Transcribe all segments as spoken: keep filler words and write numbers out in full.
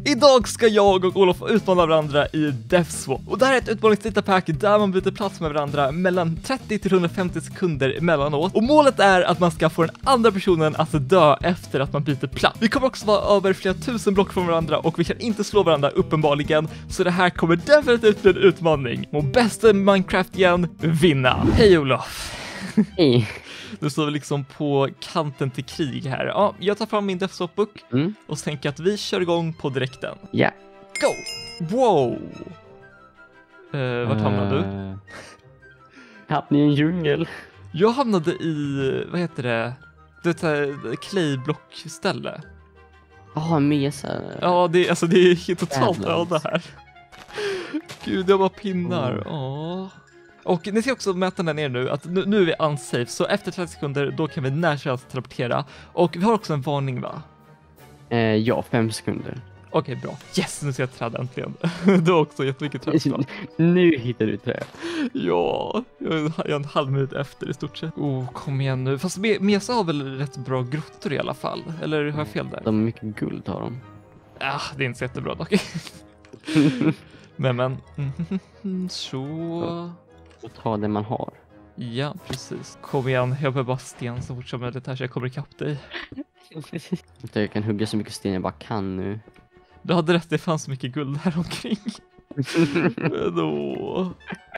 Idag ska jag och Olof utmana varandra i Death Swap. Och det här är ett utmaningsdatapack där man byter plats med varandra mellan trettio till hundrafemtio sekunder emellanåt. Och målet är att man ska få den andra personen att dö efter att man byter plats. Vi kommer också vara över flera tusen block från varandra och vi kan inte slå varandra uppenbarligen. Så det här kommer definitivt bli en utmaning. Och bästa Minecraft igen, vinna. Hej Olof. Hej. Nu står vi liksom på kanten till krig här. Ja, jag tar fram min Death Swap-book Mm. och så tänker att vi kör igång på direkten. Ja. Yeah. Go! Wow! Uh, vart hamnade du? Uh, hamnade i en djungel. Jag hamnade i, vad heter det? Det är clayblock-ställe. Ja, oh, mesa. Ja, det, alltså, det är totalt Jävlar. öde här. Gud, jag bara pinnar. Åh. Oh. Och ni ska också mäta den ner nu, att nu, nu är vi unsafe, så efter trettio sekunder då kan vi när som helst teleportera. Och vi har också en varning, va? Eh, ja, fem sekunder. Okej, okay, bra. Yes, nu ser jag träd äntligen. Du har också jättemycket träd. Nu hittar du träd. Ja, jag är en halv minut efter i stort sett. Oh, kom igen nu. Fast Mesa har väl rätt bra grottor i alla fall? Eller har jag fel där? De har mycket guld har de. Ja, det är inte så jättebra dock. men, men. Mm, så... Och ta det man har. Ja, precis. Kom igen, jag behöver bara sten så fort som möjligt här så jag kommer ikapp dig. Jag kan hugga så mycket sten jag bara kan nu. Du hade rätt, det fanns så mycket guld här omkring. Men då...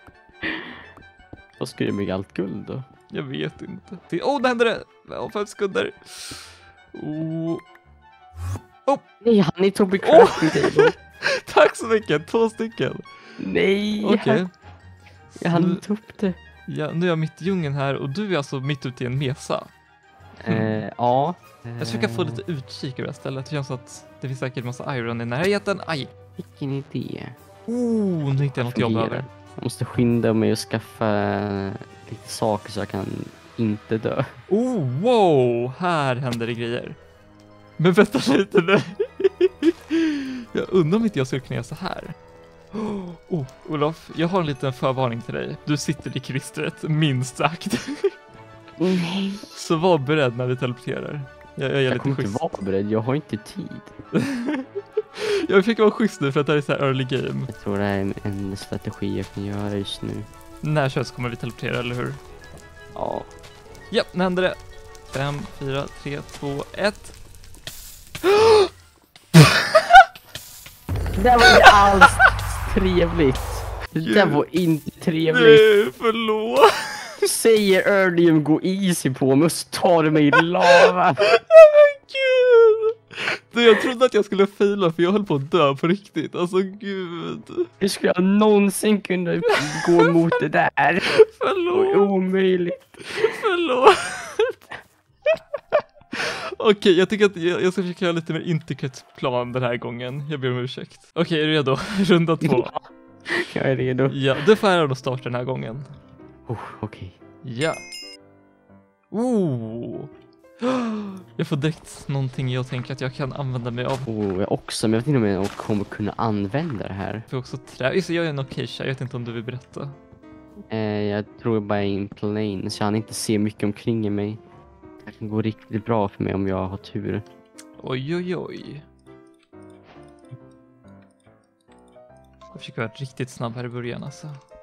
Vad ska du med allt guld då? Jag vet inte. Åh, oh, det hände det! Om fem sekunder. Oh. Oh. Nej, han är Toby Crafting Table. Tack så mycket, två stycken. Nej. Okej. Okay. Jag hann ta upp det. Ja, nu är jag mitt i djungeln här och du är alltså mitt ute i en mesa. Eh, ja. Jag försöker få lite utkik över det här stället. Det känns som att det finns säkert en massa iron i närheten. Aj! Vilken idé. Oh, nu hittade jag något jag behöver. Jag måste skynda mig och skaffa lite saker så jag kan inte dö. Oh, wow! Här händer det grejer. Men vänta lite nu. Jag undrar om inte jag skulle kunna göra så här. Oh, Olof, jag har en liten förvarning till dig. Du sitter i klistret, minst sagt. Nej. Så var beredd när vi teleporterar. Jag, jag, är jag lite kommer schysst. inte vara beredd, jag har inte tid. Jag fick vara schysst nu för att det här är så här early game. Jag tror det är en, en strategi jag kan göra just nu. När känns kommer vi teleportera, eller hur? Ja. Ja, när händer det? Fem, fyra, tre, två, ett. Det där var inte alls trevligt. Det där var inte trevligt. Nej, förlåt. Du säger Earlium gå easy på mig och så tar du mig i lava. Men gud. Du, jag trodde att jag skulle faila för jag höll på att dö på riktigt. Alltså gud. Hur skulle jag någonsin kunna gå mot det där? Förlåt. Omöjligt. Förlåt. Okej, okay, jag tycker att jag, jag ska försöka göra lite mer intricate plan den här gången. Jag ber om ursäkt. Okej, okay, är du redo? Runda två. Ja, jag är redo. Ja, du får ära att starta den här gången. Oh, okej. Okay. Ja. Oh. Jag får direkt någonting jag tänker att jag kan använda mig av. Oh, jag också, men jag vet inte om jag kommer kunna använda det här. Jag får också trä. Just det, jag är en okej-tjej. Jag vet inte om du vill berätta. Eh, jag tror bara i en plane så han inte ser mycket omkring mig. Det kan gå riktigt bra för mig om jag har tur. Oj, oj, oj. Jag försöker vara riktigt snabb här i början, alltså.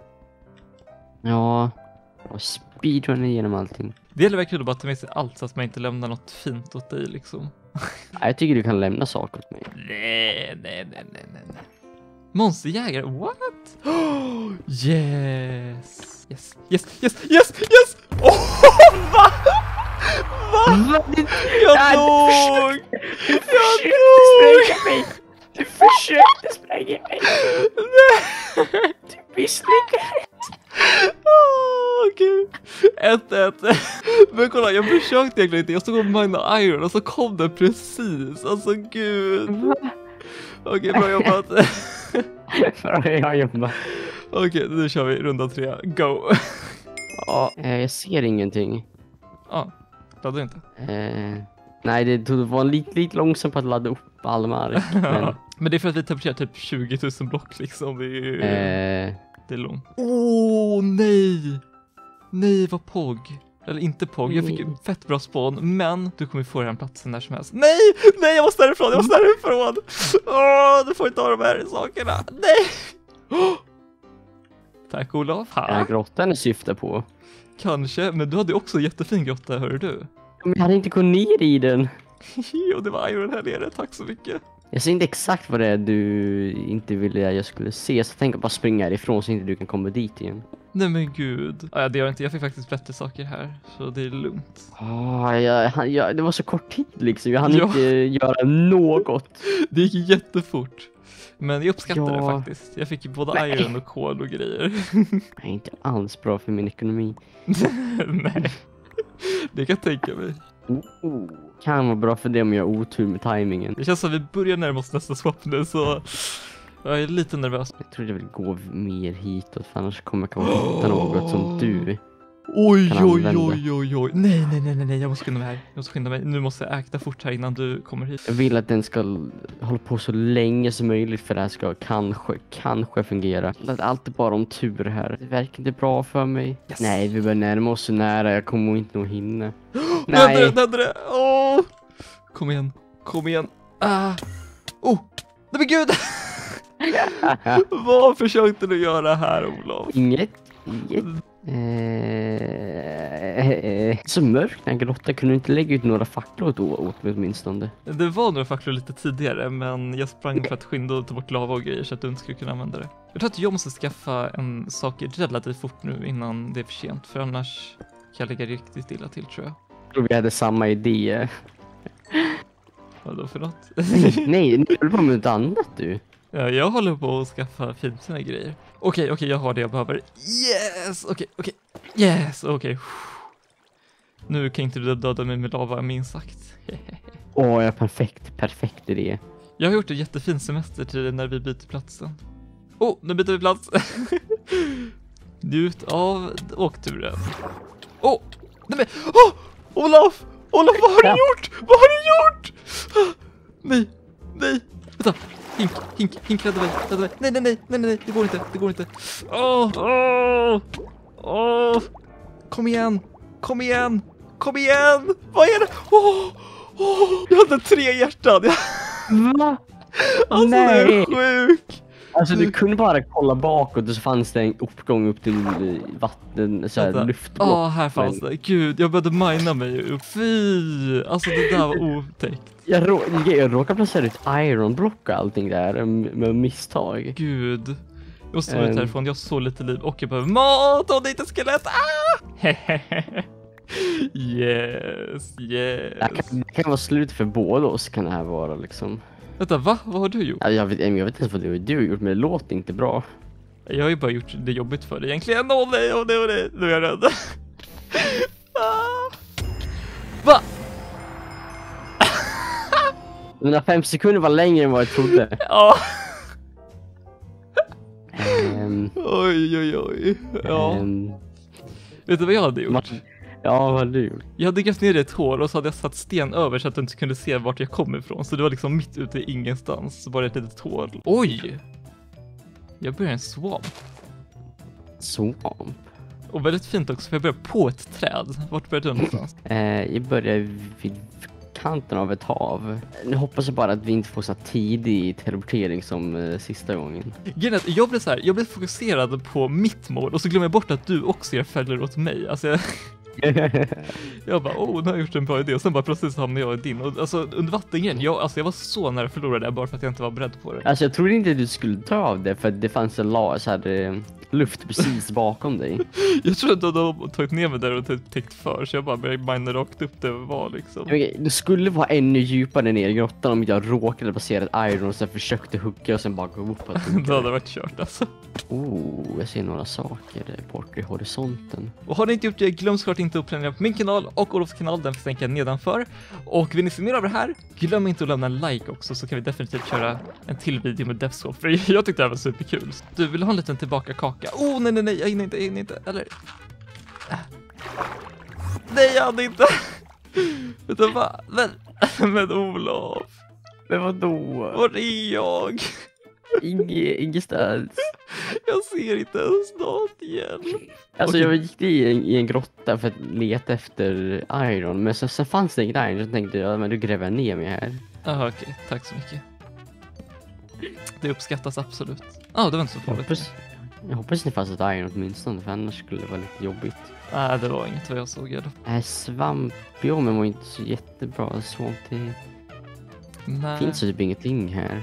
Ja, och speedrunner igenom allting. Det gäller verkligen att bara ta med sig allt så att man inte lämnar något fint åt dig, liksom. Jag tycker du kan lämna saker åt mig. Nej, nej, nej, nej, nej. Monsterjägare, what? Oh, yes. Yes, yes, yes, yes, yes! Oh, va? Va? Jag dog! Jag dog! Du försökte spränga mig! Nej! Du misslyckades! Åh, gud. Ett, ett. Men kolla, jag försökte egentligen inte. Jag stod och minade iron och så kom det precis. Alltså, gud. Okej, bra jobbat. Bra jobbat. Okej, nu kör vi runda tre. Go. Ja, jag ser ingenting. Ja, laddar du inte? Eh, nej, det var lite, lite långsamt på att ladda upp all mark. Men, men det är för att vi teleporterar typ tjugo tusen block liksom. Det är ju... Eh, det är långt. Åh, oh, nej! Nej, vad pog. Eller inte Pog, jag fick ju fett bra spawn, men du kommer få den platsen där som helst. Nej, nej, jag måste därifrån, jag måste därifrån. Åh, du får inte ha de här sakerna. Nej. Oh. Tack Olof. Är det grottan du syftar på? Kanske, men du hade också jättefin grotta, hör du. Men jag hade inte gått ner i den. Jo, det var Iron här nere, tack så mycket. Jag ser inte exakt vad det är du inte ville att jag skulle se, så jag tänker bara springa ifrån så inte du kan komma dit igen. Nej men gud. Ja, det gör inte. Jag fick faktiskt bättre saker här, så det är lugnt. Oh, jag, jag, det var så kort tid liksom. Jag hann ja. inte göra något. Det gick jättefort. Men jag uppskattar ja. det faktiskt. Jag fick både Nej. iron och kol och grejer. Det är inte alls bra för min ekonomi. Nej. Det kan jag tänka mig. Oh, kan vara bra för det om jag har otur med timingen. Det känns som att vi börjar närma oss nästa swap nu, så jag är lite nervös. Jag tror jag vill gå mer hitåt, för annars kommer jag kanske hitta något som du. Oj, oj, oj, oj, oj. Nej, nej, nej, nej, jag måste skynda mig här. Jag måste skynda mig. Nu måste jag äkta fort här innan du kommer hit. Jag vill att den ska hålla på så länge som möjligt för det här ska kanske, kanske fungera. Det är alltid bara om tur här. Det verkar inte bra för mig. Yes. Nej, vi börjar närma oss så nära. Jag kommer inte nog hinna. Nej, det hände det. Åh! Kom igen, kom igen. Ah. Oh, nej men gud! Vad försökte du göra här, Olof? Inget, inget. Eh, så mörkt när grotta, kunde du inte lägga ut några facklor åt, åt mig åtminstone? Det var några facklor lite tidigare, men jag sprang för att skynda och ta bort lava och grejer så att du inte skulle kunna använda det. Jag tror att jag måste skaffa en sak relativt fort nu innan det är för sent, för annars kan jag lägga riktigt illa till, tror jag. Jag tror vi hade samma idé. Vad då för något? Nej, nu håller på med något annat du. Ja, jag håller på att skaffa fint sina grejer. Okej, okay, okej, okay, jag har det jag behöver. Yes! Okej, okay, okej. Okay. Yes! Okej. Okay. Nu kan inte du döda mig med lava, minst sagt. Åh, oh, ja, perfekt. Perfekt idé. Jag har gjort en jättefin semester till när vi byter platsen. Oh, nu byter vi plats. Njut av åkturen. Åh! Oh, nej men... Åh! Oh, Olof! Olof, vad har du gjort? Vad har du gjort? Nej, nej. Vänta. Hink, hink, hink, rädda mig, rädda mig. Nej, nej, nej, nej, nej, det går inte, det går inte. Åh, åh, åh. Kom igen, kom igen, kom igen. Vad är det? Åh, åh. Jag hade tre hjärtan. Va? Alltså, nej. det är sjukt. Alltså, du kunde bara kolla bakåt och så fanns det en uppgång upp till vatten, så här luftblock. Ja, här fanns det. Gud, jag började mina mig. Fy, alltså det där var otäckt. Jag, rå jag råkade placera ut ironblock och allting där med misstag. Gud. Jag måste um, ut härifrån, jag har så lite liv och jag behöver mat och det är inte skelett. Ah! Yes, yes. Det kan, det kan vara slut för båda oss, kan det här vara liksom. Vänta, va? Vad har du gjort? Ja, jag, vet, jag vet inte vad du, du har gjort, men det låter inte bra. Jag har ju bara gjort det jobbigt för dig egentligen. Åh nej, åh nej, åh nej. Nu är jag rädd. Ah. Va? Mina fem sekunder var längre än vad jag trodde. Ja. um, oj, oj, oj. Ja. Um, vet du vad jag hade gjort? Man, ja, vad hade du gjort? Jag hade grävt ner i ett hål och så hade jag satt sten över så att du inte kunde se vart jag kom ifrån. Så det var liksom mitt ute i ingenstans. Så bara ett litet hål. Oj! Jag börjar en swamp. Swamp? Och väldigt fint också, för jag börjar på ett träd. Vart börjar du någonstans? eh, jag börjar vid kanten av ett hav. Nu hoppas jag bara att vi inte får så tidig teleportering som eh, sista gången. Jag blev så här, jag blev fokuserad på mitt mål och så glömmer jag bort att du också gör fällor åt mig. Alltså jag... jag bara, åh, nu har jag gjort en bra idé. Och sen bara plötsligt så hamnade jag i din. Och alltså under vattengrejen, jag, alltså, jag var så nära att förlora det bara för att jag inte var beredd på det. Alltså jag trodde inte du skulle ta av det, för det fanns en la, så här, eh, luft precis bakom dig. Jag trodde att du hade tagit ner mig där och täckt för, så jag bara började mina rakt upp det var liksom. Du skulle vara ännu djupare ner i grottan om jag råkade basera ett iron och sen försökte hugga och sen bara gå upp. Det hade varit kört alltså. Oh, jag ser några saker bort i horisonten. Och har ni inte gjort det, glöm såklart inte att prenumerera på min kanal och Olofs kanal, den finns länkad nedanför. Och vill ni se mer av det här, glöm inte att lämna en like också, så kan vi definitivt köra en till video med DevSwap, för jag tyckte det här var superkul. Du vill ha en liten tillbaka kaka? Oh nej nej nej, jag hinner inte, jag hinner inte, eller? Äh. Nej, jag hade inte. Vet du vad? Men, men Olof. Men vadå? Var är jag? Inge, ingenstans. Jag ser inte ens något igen. Alltså Okej. jag gick i en, i en grotta för att leta efter iron. Men sen, sen fanns det inget iron. Så tänkte jag, men du gräver ner mig här. Jaha, okej. Tack så mycket. Det uppskattas absolut. Ja, ah, det var inte så Jag farligt. hoppas, jag hoppas det fanns ett iron åtminstone. För annars skulle det vara lite jobbigt. Nej, det var inget vad jag såg. Eller? Äh, svampbiomen var inte så jättebra. Sånt det Nej. finns typ ingenting här.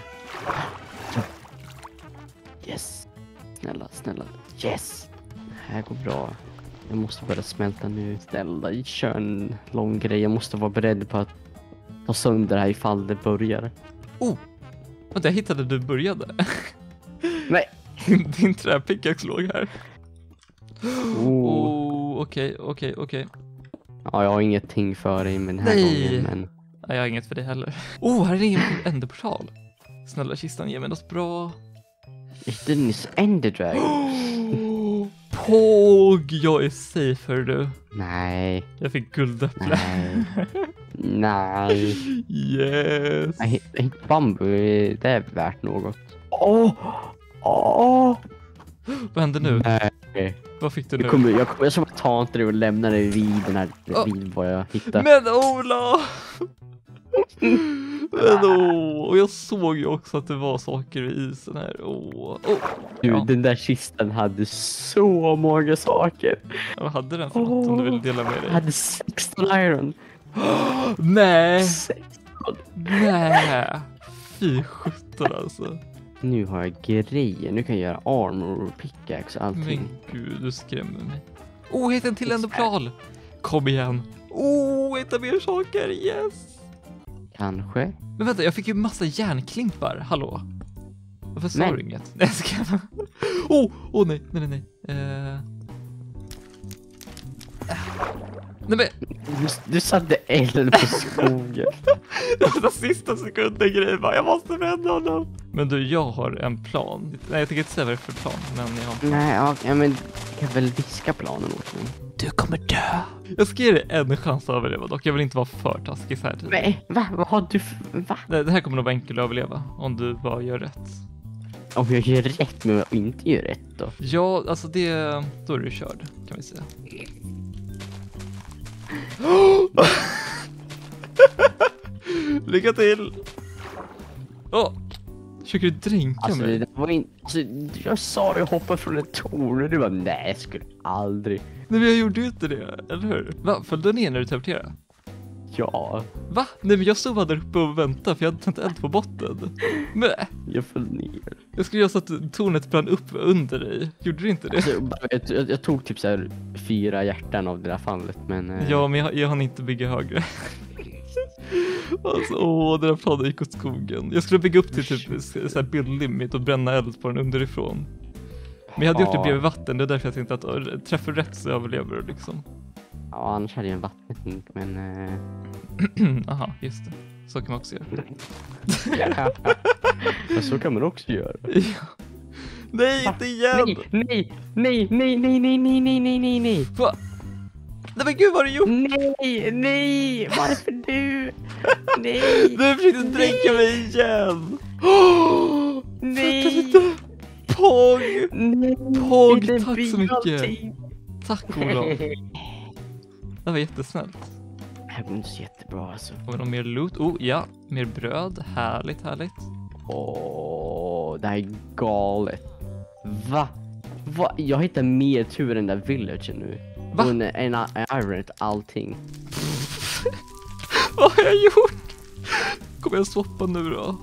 Yes. Snälla, snälla. Yes. Det här går bra. Jag måste börja smälta nu. Snälla, kör en lång grej. Jag måste vara beredd på att ta sönder det här ifall det börjar. Oh! Och där hittade du började. Nej. Din träpickaxe låg här. Oh. Oh, okej, okej, okej. Ja, jag har ingenting för dig med den här Nej. gången, men... Nej, jag har inget för dig heller. Oh, här är en enderportal. Snälla kistan, ge mig något bra. Dennis Ender Dragon. Oh, Påg! Jag är safe, hör du. Nej, Jag fick guldäpple. nej, nej. Yes. Nej, inte bambu, det är värt något. Åh! Åh! Vad hände nu? Nej. Vad fick du nu? Jag kommer, jag kommer, jag ska bara ta inte det och lämna det vid den här, Oh. vid vad jag hittade. Men Ola! Men åh, och jag såg ju också att det var saker i isen här. Åh, åh. Du, Ja. den där kistan hade så många saker. Vad hade den för något om du vill dela med Jag dig? hade sexton iron. Nej, sexton. nej. Fy sjutton alltså. Nu har jag grejer. Nu kan jag göra armor och pickaxe och allting. Men gud, du skrämmer mig. Åh, oh, hitta en till enderportal. Kom igen. Åh, oh, hitta mer saker, yes. Kanske. Men vänta, jag fick ju massa järnklimpar. Hallå? Varför sa Men- du inget? Nej, jag ska... Åh, oh, nej, nej, nej, nej. Uh... Nej, men Du, du satte eld på skogen. det var sista sekunden grej bara, jag måste rädda honom. Men du, jag har en plan. Nej, jag tänker inte säga vad det är för plan, men jag har en plan. Nej, ja, ja, men jag kan väl viska planen åt mig. Du kommer dö. Jag ska ge dig en chans att överleva dock. Jag vill inte vara för taskig så här tidigt. Nej, va? Vad har du för... Va? Det det här kommer nog vara enkelt att överleva om du bara gör rätt. Om jag gör rätt men jag inte gör rätt då? Ja, alltså det... Då är du körd, kan vi säga. Lycka till! Åh! Försöker du dränka Alltså, mig? det var in... alltså jag sa jag hoppade från ett torn och du bara nej, jag skulle aldrig. Nej, men jag gjorde ju inte det, eller hur? Va? Föll du ner när du teleporterade? Ja, Va? Nej, men jag stod bara där uppe och väntade för jag hade tänt eld på botten. Men jag föll ner. jag skulle göra så att tornet brann upp under dig. Gjorde du inte det? Alltså, jag, jag, jag tog typ så här fyra hjärtan av det där fallet, men... eh, Ja, men jag, jag hann inte bygga högre. Alltså, åh, den där planen gick åt skogen. Jag skulle bygga upp till typ så här build limit och bränna eld på den underifrån. Men jag hade gjort det ja. bredvid vatten, det är därför jag tänkte att äh, träffar rätt så överlever du liksom. Ja, annars hade jag en vattenhink, men... eh, Aha, just det. Så kan man också göra. men så kan man också göra. Ja. Nej, inte igen! Nej, nej, nej, nej, nej, nej, nej, nej, nej, nej. Va? Nej men gud, vad har du gjort? Nej, nej, varför du? Nej, Du försökte dränka mig igen! Oh, nej. vänta lite! Påg! nej. Påg, det tack blir så mycket. allting. Tack Olof. Det var jättesnällt. Det här går inte så jättebra alltså. Har vi någon mer loot? Oh ja, mer bröd. Härligt, härligt. Åh, det här är galet. Va? Va? Jag hittar mer tur än den där villagen nu. Va? Och en, en, en iron allting. Vad har jag gjort? Kommer jag swappa nu då?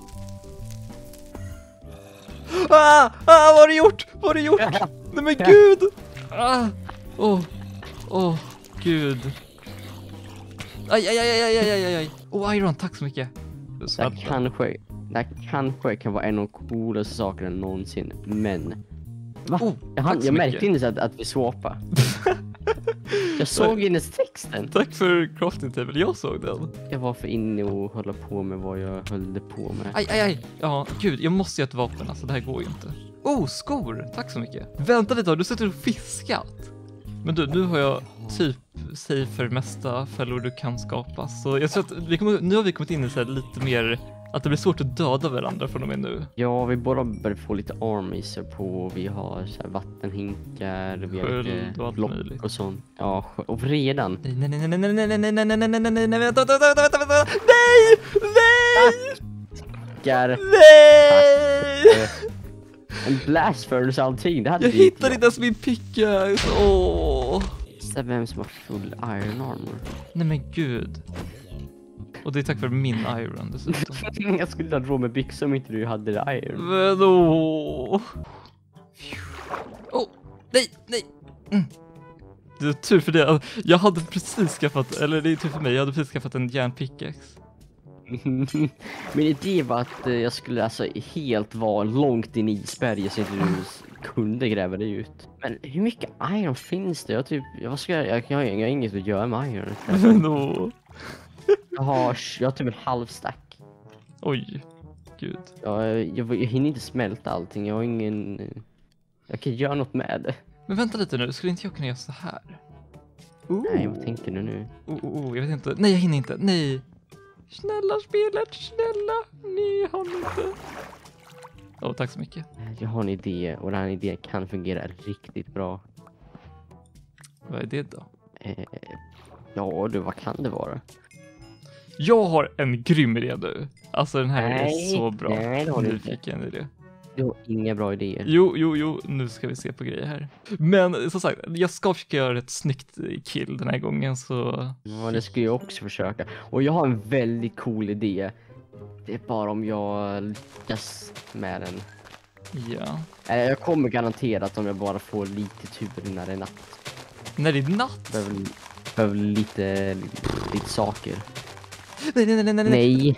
Ah! Ah! Vad har du gjort? Vad har du gjort? Nej men gud! Ah! Åh! Åh! Gud! Aj, aj, aj, aj, aj, aj, aj. Oh, Iron, tack så mycket. Det här Smälta. kanske, det här kanske kan vara en av de coolaste sakerna någonsin. Men... Va? Oh, jag hann, tack så jag märkte mycket. inte att, att vi swappade. Jag såg in i texten. Tack för crafting table, jag såg den. Jag var för inne och hålla på med vad jag höll på med. Aj, aj, aj. Ja, gud, jag måste göra ett vapen, alltså det här går ju inte. Oh, skor, tack så mycket. Vänta lite, har du suttit och fiskat? Men du, nu har jag typ safe för mesta fällor du kan skapa. Så jag tror att vi kommer, nu har vi kommit in i så här lite mer Att det blir svårt att döda varandra från och med nu. Ja, vi båda börjar få lite armies på. Vi har så här vattenhinkar, vi har Sköld lite och allt block möjligt. och sånt. Ja, skö- och redan. Nej, nej, nej, nej, nej, nej, nej, nej, nej, nej, nej, nej, nej, nej, vänta, vänta, vänta, vänta, vänta, nej, nej, Gar, nej! en blast furnace och allting. Det hade Jag vi inte hittar inte ens min pickaxe, åh. gjort. Vem som har full iron armor. Nej men gud. Och det är tack vare min iron dessutom. Jag skulle ha råd med byxor om inte du hade iron. Men åh. Åh, nej, nej. Mm. Det är tur för det. Jag hade precis skaffat, eller det är tur för mig, jag hade precis skaffat en järnpickaxe. Min idé var att eh, jag skulle alltså helt vara långt in i isberget så inte du s- kunde gräva dig ut. Men hur mycket iron finns det? Jag, typ, jag, vad ska jag, jag, jag, har- jag har inget att göra med iron. Men åh. Jag har, jag har typ en halv stack. Oj, gud. Jag, jag, jag hinner inte smälta allting. Jag har ingen... Jag kan göra något med det. Men vänta lite nu, skulle inte jag kunna göra så här? Oh. Nej, vad tänker du nu? Oh, oh, oh, jag vet inte. Nej, jag hinner inte. Nej. Snälla spelet, snälla. Ni har inte. Åh, oh, tack så mycket. Jag har en idé och den här idén kan fungera riktigt bra. Vad är det då? Eh, ja du, vad kan det vara? Jag har en grym idé nu. Alltså den här Nej, är så bra. nej, det har du Nu inte. fick jag en idé. Du har inga bra idéer. Jo, jo, jo. Nu ska vi se på grejer här. Men som sagt, jag ska försöka göra ett snyggt kill den här gången så... Ja, det ska jag också försöka. Och jag har en väldigt cool idé. Det är bara om jag lyckas med den. Ja. Eh, Jag kommer garanterat om jag bara får lite tur när det är natt. När det är natt? Behöver, behöver lite, lite saker. Nej, nej, nej, nej, nej. Nej.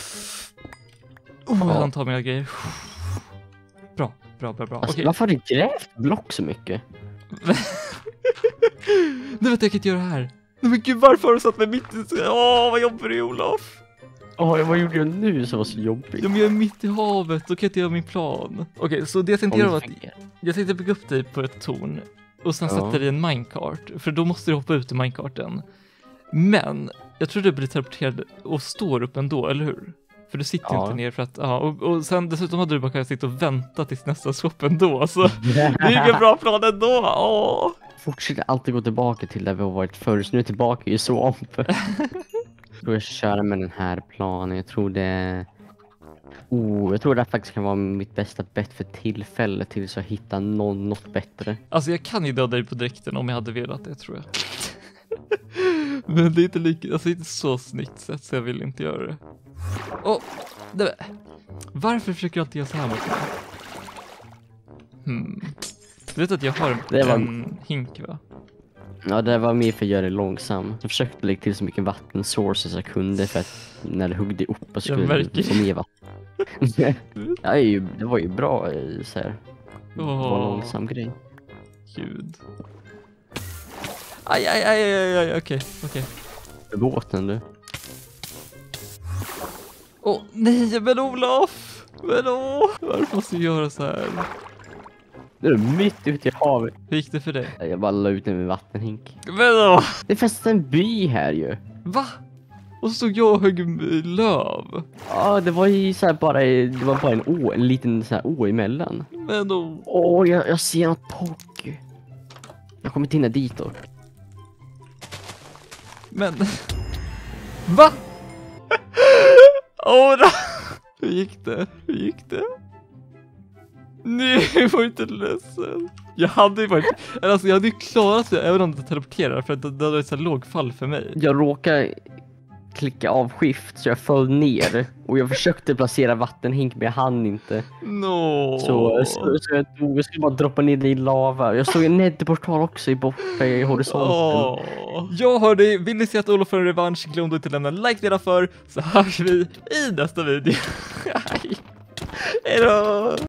Oh, jag tar mina grejer. Bra, bra, bra, bra. Alltså, Okej. varför har du grävt block så mycket? Nu vet jag, jag kan inte göra det här. Nej men gud, varför har du satt mig mitt i... Åh, vad jobbar du, Olof? Åh, vad gjorde jag nu som var så jobbigt? Ja, men jag är mitt i havet, då kan jag inte göra min plan. Okej, så det jag tänkte göra var att jag tänkte bygga upp dig på ett torn och sen Ja. sätta dig i en minecart, för då måste du hoppa ut ur minecarten. Men jag tror du blir teleporterad och står upp ändå, eller hur? För du sitter Ja. inte ner för att, ja, och, och sen dessutom hade du bara kunnat sitta och vänta tills nästa swap ändå, så det är ingen bra plan ändå. Åh. Fortsätter alltid gå tillbaka till där vi har varit förr, så nu är jag tillbaka i swamp. Jag tror jag ska köra med den här planen. Jag tror det... Oh, jag tror det här faktiskt kan vara mitt bästa bett för tillfället tills jag hittar någon, något bättre. Alltså jag kan ju döda dig på direkten om jag hade velat det, tror jag. Men det är inte lika, alltså det är inte så snyggt sätt, så jag vill inte göra det. Åh, det, varför försöker du alltid göra så här mot mig? Hmm. Du vet att jag har Det var- en hink, va? Ja, det var mer för att göra det långsamt. Jag försökte lägga till så mycket vattensources jag kunde för att när det huggde upp och skulle märker. få mer vatten. Ja, det, är ju, det var ju bra eh, så här. Det var en Åh. långsam grej. Gud. Aj, aj, aj, aj, aj, okej, okej. För båten du. Åh, nej, men Olof! Men åh, varför måste jag göra så här? Det är mitt ute i havet. Hur gick det för dig? Jag bara la ut den med vattenhink. Men åh! Det är fast en by här ju. Va? Och så stod jag och högg löv. Ja, det var ju så här bara, det var bara en å, en liten så här å emellan. Men åh. Åh, jag, jag ser något pock. Jag kommer inte hinna dit då. Men... Va? Åh, då. Hur gick det? Hur gick det? Nej, jag var inte ledsen. Jag hade ju varit... Alltså jag hade ju klarat det även om det teleporterar, för att det, det hade varit så här låg fall för mig. Jag råkade klicka av skift så jag föll ner. Och jag försökte placera vattenhink men jag hann inte. No. Så, så, så jag, tog, jag skulle bara droppa ner det i lava. Jag såg en nettoportal också i borta i horisonten. Åh. Jag hör dig, vill ni se att Olof får en revansch, glöm då inte att lämna en like redan för, så hörs vi i nästa video. Hej då!